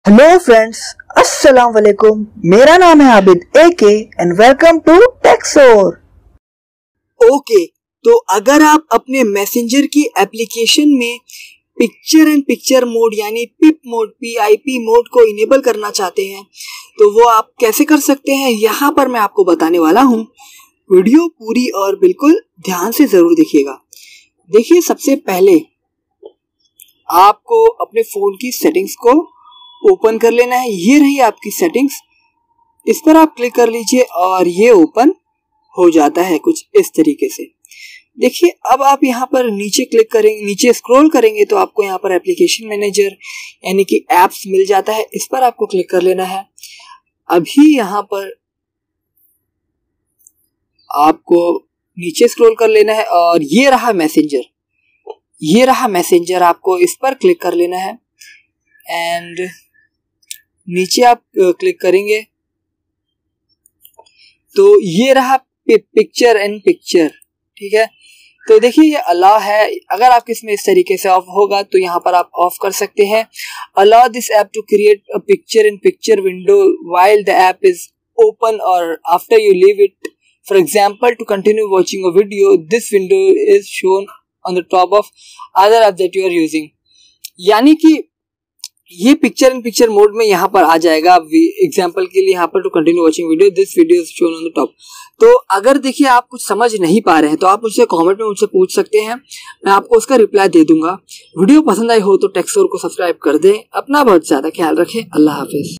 Hello friends, अस्सलाम वालेकुम। मेरा नाम है Abid AK and welcome to Texor. Okay, तो अगर आप अपने मैसेंजर की एप्लीकेशन में पिक्चर एंड पिक्चर मोड यानी पिप मोड PIP मोड को इनेबल करना चाहते हैं तो वो आप कैसे कर सकते हैं यहाँ पर मैं आपको बताने वाला हूँ। वीडियो पूरी और बिल्कुल ध्यान से जरूर देखिएगा। देखिए, सबसे पहले आपको अपने फोन की सेटिंग्स को ओपन कर लेना है। ये रही आपकी सेटिंग्स, इस पर आप क्लिक कर लीजिए और ये ओपन हो जाता है कुछ इस तरीके से। देखिए, अब आप यहाँ पर नीचे क्लिक करेंगे, नीचे स्क्रॉल करेंगे तो आपको यहाँ पर एप्लीकेशन मैनेजर यानी कि एप्स मिल जाता है। इस पर आपको क्लिक कर लेना है। अभी यहाँ पर आपको नीचे स्क्रॉल कर लेना है और ये रहा मैसेंजर, ये रहा मैसेंजर। आपको इस पर क्लिक कर लेना है एंड नीचे आप क्लिक करेंगे तो ये रहा पिक्चर एंड पिक्चर। ठीक है, तो देखिए ये अलाउ है। अगर आपके इसमें इस तरीके से ऑफ होगा तो यहाँ पर आप ऑफ कर सकते हैं। Allow this app to create a picture in picture window while the app is open और after you leave it. For example, to continue watching a video this window is shown on the top of other app that you are using. यानी कि ये picture in picture mode में यहाँ पर आ जाएगा। Example के लिए यहाँ पर to continue watching video this video is shown on the top. तो अगर देखिए आप कुछ समझ नहीं पा रहे हैं तो आप मुझसे कमेंट में मुझसे पूछ सकते हैं, मैं आपको उसका रिप्लाई दे दूंगा। वीडियो पसंद आई हो तो टेक्सोर को सब्सक्राइब कर दें। अपना बहुत ज्यादा ख्याल रखें। अल्लाह हाफिज।